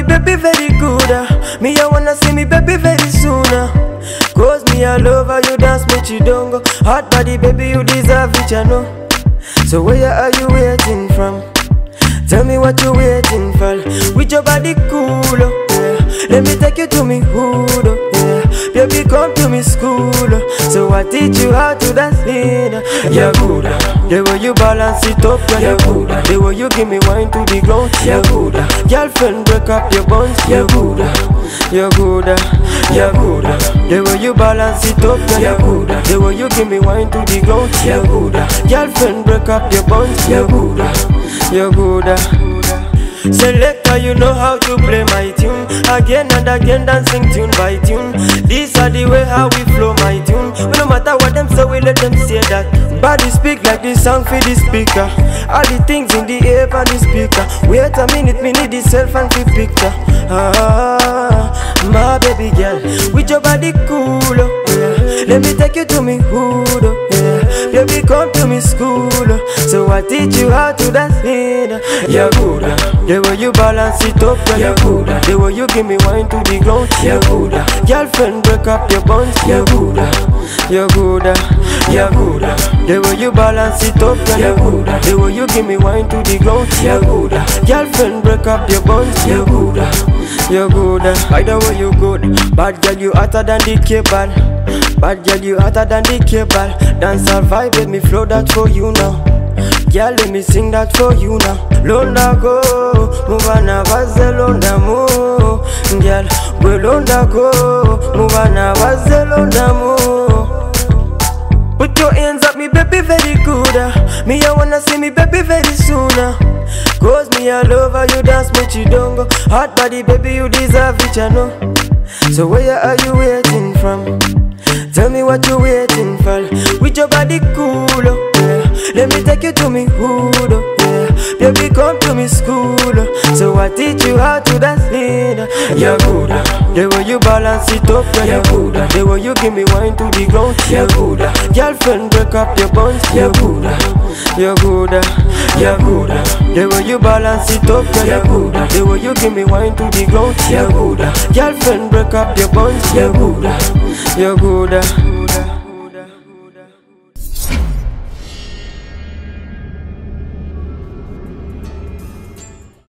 me baby very good. Me I wanna see me baby very soon. Cause me I love how you dance mukidongo. Hot body baby you deserve it, you know. So where are you waiting from? Tell me what you waiting for. With your body cool, oh, yeah. Let me take you to me hood, oh, yeah. Baby come to me school, oh. So I teach you how to dance lean. Yeah, good. The way you balance it up, yeah, good. The way you give me wine to the ground, yeah, good. Girlfriend break up your bones, yeah, good. Yeah, good. Yeah, good. The way you balance it up, yeah, good. The way you give me wine to the ground, yeah, good. Girlfriend break up your bones, yeah, good. You're good. Selector, you know how to play my tune. Again and again, dancing tune by tune. These are the way how we flow my tune. No matter what them say, we let them say that. Body speak like this song for the speaker. All the things in the air for the speaker. Wait a minute, me need the self and the picture. My baby girl, with your body cool, oh, yeah. Let me take you to me hood, oh, yeah. Baby come to me school, oh. So I teach you how to dance lean. Yeah, good. The way you balance it up, yeah, good. The way you give me wine to the ground, yeah, good. Girlfriend break up your bones, yeah, good. Yeah, good. Yeah, good. The way you balance it up, yeah, good. The way you give me wine to the ground, yeah, good. Girlfriend break up your bones, yeah, good. You're good. By the way you good. Bad girl you hotter than the cable. Bad girl you hotter than the cable. Dance and vibe, let me flow that for you now. Gyal, let me sing that for you now. Londa go, muvana vaze londa mo. Gyal, we londa go, muvana vaze londa mo. Put your hands up, me baby very good. Me I wanna see me baby very soon. Cause me I love how you dance mukidongo. Hot body baby you deserve it, you know. So where are you waiting from? Tell me what you waiting for. With your body cool, oh, yeah. Let me take you to me hood, oh, yeah. Baby come to me school, oh. So I teach you how to dance lean. Yeah, good. The way you balance it up, yeah, good. The way you give me wine to the ground, yeah, good. Girlfriend break up your bones, yeah, good. Yeah, good. Yeah, good. The way you balance it up, yeah, good. The way you give me wine to the ground, yeah, good. Girlfriend break up your bones, yeah, good. Yeah, good.